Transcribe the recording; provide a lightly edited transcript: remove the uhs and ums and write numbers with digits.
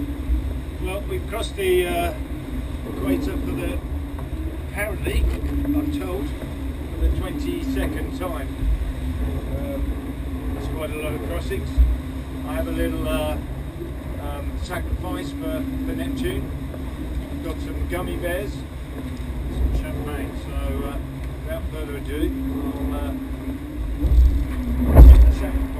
Well, we've crossed the equator for the, apparently, I'm told, for the 22nd time. That's quite a lot of crossings. I have a little sacrifice for Neptune. I've got some gummy bears, some champagne, so without further ado, I'll get the second.